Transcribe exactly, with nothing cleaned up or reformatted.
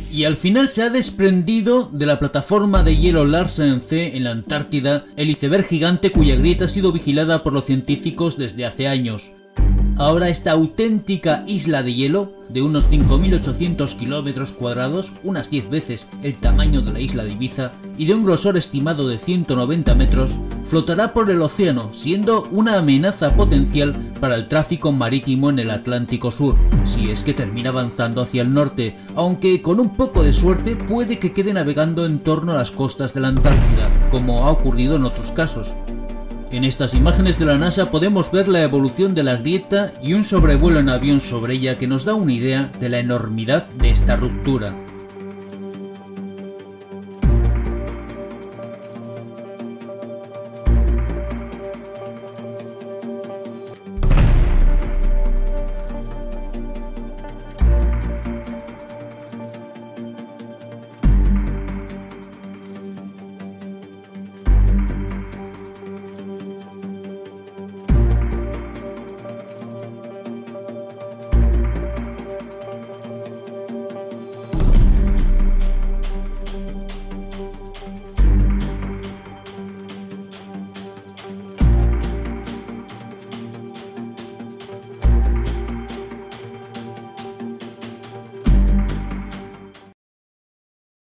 Y al final se ha desprendido de la plataforma de hielo Larsen C en la Antártida el iceberg gigante cuya grieta ha sido vigilada por los científicos desde hace años. Ahora esta auténtica isla de hielo, de unos cinco mil ochocientos kilómetros cuadrados, unas diez veces el tamaño de la isla de Ibiza, y de un grosor estimado de ciento noventa metros, flotará por el océano, siendo una amenaza potencial para el tráfico marítimo en el Atlántico Sur, si es que termina avanzando hacia el norte, aunque con un poco de suerte puede que quede navegando en torno a las costas de la Antártida, como ha ocurrido en otros casos. En estas imágenes de la NASA podemos ver la evolución de la grieta y un sobrevuelo en avión sobre ella que nos da una idea de la enormidad de esta ruptura.